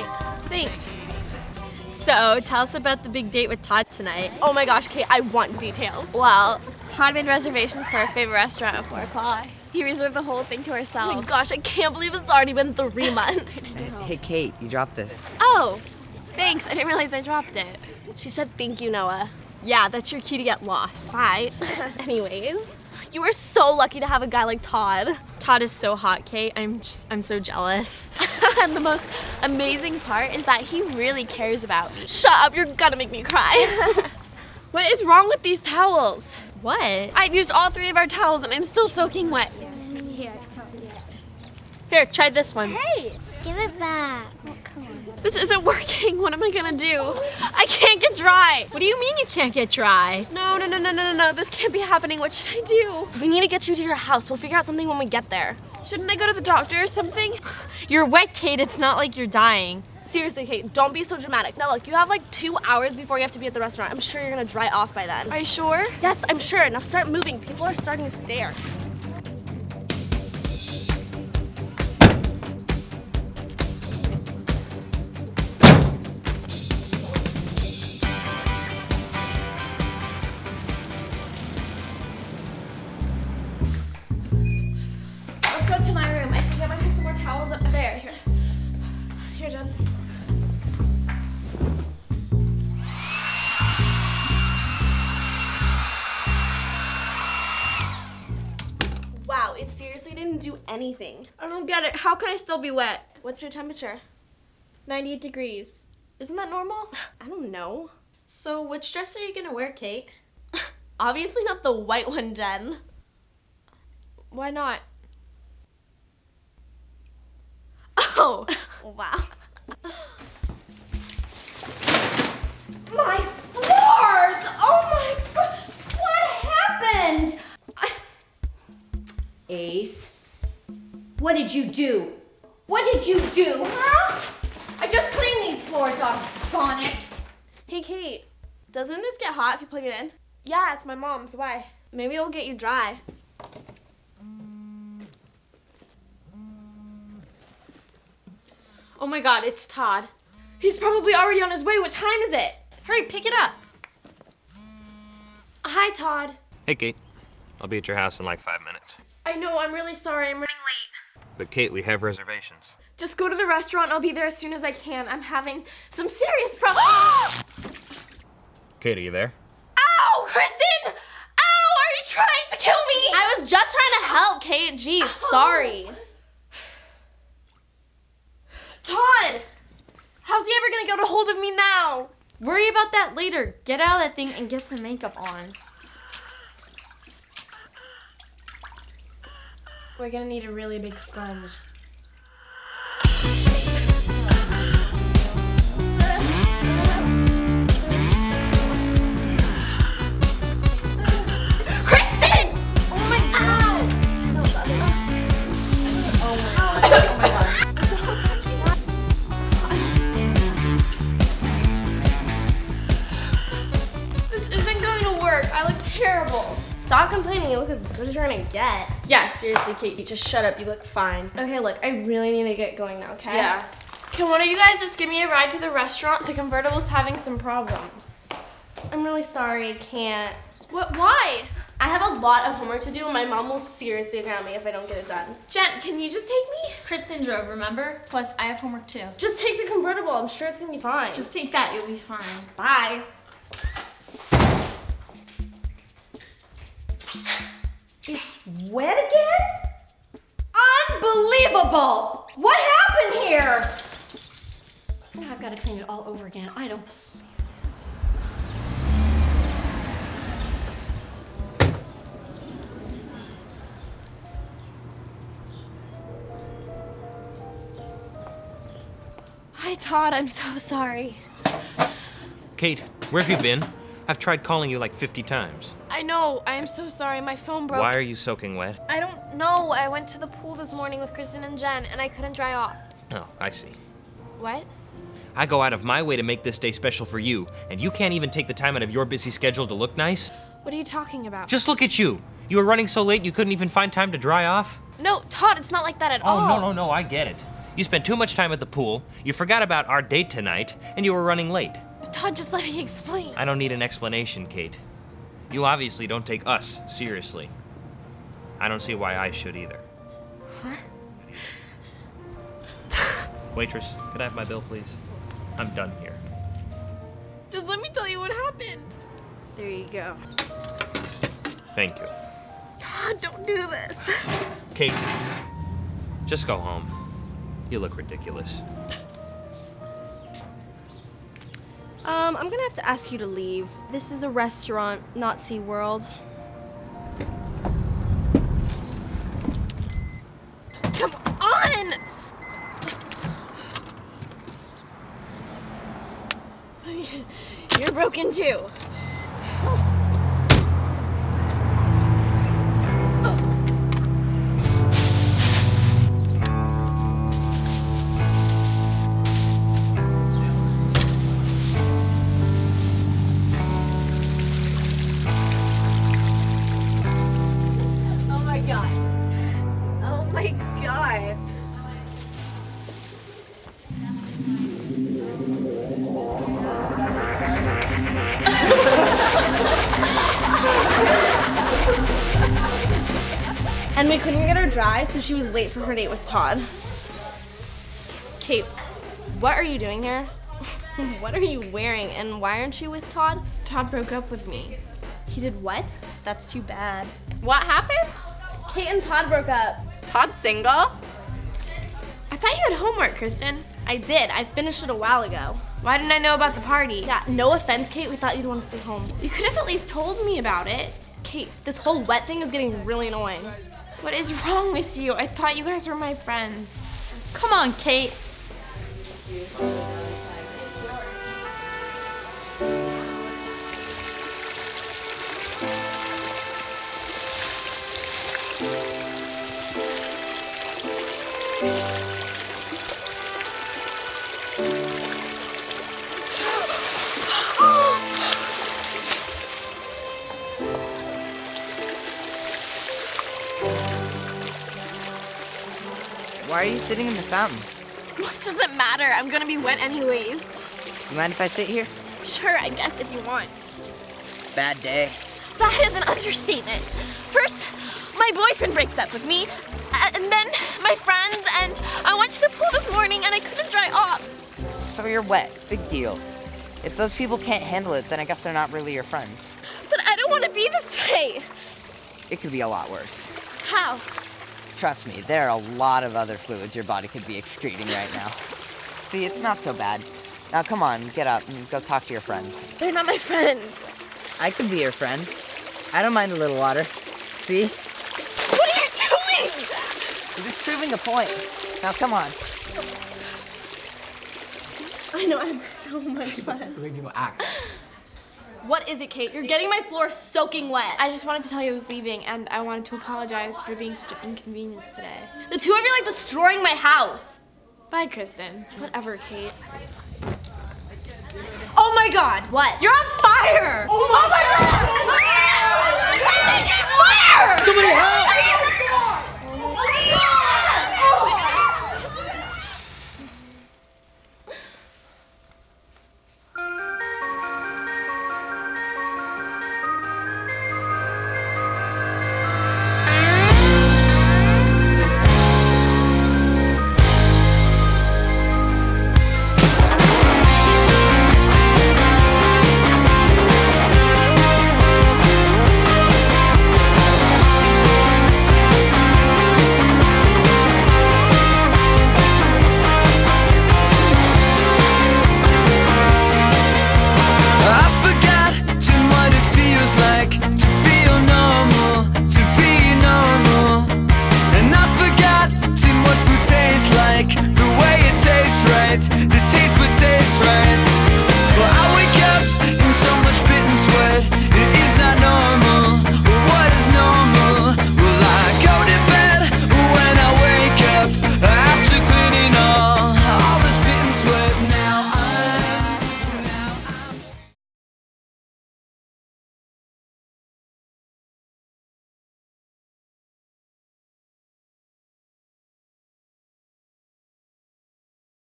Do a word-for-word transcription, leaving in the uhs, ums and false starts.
Kate. Thanks. So, tell us about the big date with Todd tonight. Oh my gosh, Kate, I want details. Well, Todd made reservations for our favorite restaurant at four o'clock. He reserved the whole thing to ourselves. Oh my gosh, I can't believe it's already been three months. Hey, Kate, you dropped this. Oh, thanks. I didn't realize I dropped it. She said thank you, Noah. Yeah, that's your key to get lost. Bye. Anyways, you are so lucky to have a guy like Todd. Todd is so hot, Kate. I'm just, I'm so jealous. And the most amazing part is that he really cares about me. Shut up, you're gonna make me cry. What is wrong with these towels? What? I've used all three of our towels and I'm still soaking wet. Here, tell me. Here, try this one. Hey, give it back. Oh, come on. This isn't working. What am I gonna do? I can't get dry. What do you mean you can't get dry? No, no, no, no, no, no, no. This can't be happening. What should I do? We need to get you to your house. We'll figure out something when we get there. Shouldn't I go to the doctor or something? You're wet, Kate. It's not like you're dying. Seriously, Kate, don't be so dramatic. Now look, you have like two hours before you have to be at the restaurant. I'm sure you're gonna dry off by then. Are you sure? Yes, I'm sure. Now start moving. People are starting to stare. Let's go to my room. I think I might have some more towels upstairs. Here, Here Jen. Wow, it seriously didn't do anything. I don't get it. How can I still be wet? What's your temperature? ninety-eight degrees. Isn't that normal? I don't know. So which dress are you gonna wear, Kate? Obviously not the white one, Jen. Why not? Oh, wow. My floors! Oh my god! What happened? I... Ace, what did you do? What did you do, huh? I just cleaned these floors off, darn it. Hey, Kate, doesn't this get hot if you plug it in? Yeah, it's my mom's. Why? Maybe it'll get you dry. Oh my god, it's Todd. He's probably already on his way. What time is it? Hurry, pick it up. Hi, Todd. Hey, Kate. I'll be at your house in like five minutes. I know, I'm really sorry. I'm running late. But Kate, we have reservations. Just go to the restaurant. I'll be there as soon as I can. I'm having some serious problems. Kate, are you there? Ow, Kristen! Ow, are you trying to kill me? I was just trying to help, Kate. Geez, sorry. Todd! How's he ever gonna get a hold of me now? Worry about that later. Get out of that thing and get some makeup on. We're gonna need a really big sponge. Kristen! Oh my god! No, Oh my god. Oh my god. This isn't going to work. I look terrible. Stop complaining. You look as good as you're gonna get. Yeah, seriously, Kate, just shut up. You look fine. Okay, look, I really need to get going now, okay? Yeah. Can one of you guys just give me a ride to the restaurant? The convertible's having some problems. I'm really sorry, I can't. What? Why? I have a lot of homework to do and my mom will seriously ground me if I don't get it done. Jen, can you just take me? Kristen drove, remember? Plus, I have homework too. Just take the convertible. I'm sure it's gonna be fine. Just take that, you'll be fine. Bye. It's wet again? Unbelievable! What happened here? Oh, I've got to clean it all over again. I don't believe Hi, Todd. I'm so sorry. Kate, where have you been? I've tried calling you like fifty times. I know. I am so sorry. My phone broke. Why are you soaking wet? I don't know. I went to the pool this morning with Kristen and Jen, and I couldn't dry off. Oh, I see. What? I go out of my way to make this day special for you, and you can't even take the time out of your busy schedule to look nice? What are you talking about? Just look at you. You were running so late you couldn't even find time to dry off? No, Todd, it's not like that at Oh, all. no, no, no, I get it. You spent too much time at the pool, you forgot about our date tonight, and you were running late. Todd, just let me explain. I don't need an explanation, Kate. You obviously don't take us seriously. I don't see why I should either. Huh? Waitress, could I have my bill, please? I'm done here. Just let me tell you what happened. There you go. Thank you. God, don't do this. Kate, just go home. You look ridiculous. Um, I'm gonna have to ask you to leave. This is a restaurant, not SeaWorld. Come on! You're broken too. Oh my god. Oh my god. And we couldn't get her dry, so she was late for her date with Todd. Kate, what are you doing here? What are you wearing, and why aren't you with Todd? Todd broke up with me. He did what? That's too bad. What happened? Kate and Todd broke up. Todd's single? I thought you had homework, Kristen. I did. I finished it a while ago. Why didn't I know about the party? Yeah, no offense, Kate. We thought you'd want to stay home. You could have at least told me about it. Kate, this whole wet thing is getting really annoying. What is wrong with you? I thought you guys were my friends. Come on, Kate. Why are you sitting in the fountain? What does it matter? I'm gonna be wet anyways. You mind if I sit here? Sure, I guess if you want. Bad day. That is an understatement. First, my boyfriend breaks up with me, and then my friends, and I went to the pool this morning and I couldn't dry off. So you're wet. Big deal. If those people can't handle it, then I guess they're not really your friends. But I don't want to be this way. It could be a lot worse. How? Trust me, there are a lot of other fluids your body could be excreting right now. See, it's not so bad. Now come on, get up and go talk to your friends. They're not my friends. I could be your friend. I don't mind a little water. See? What are you doing? You're just proving a point. Now come on. I know, I had so much fun. What is it, Kate? You're getting my floor soaking wet. I just wanted to tell you I was leaving, and I wanted to apologize for being such an inconvenience today. The two of you are like destroying my house. Bye, Kristen. Whatever, Kate. Oh my god! What? You're on fire! Oh my god! Fire! Somebody help!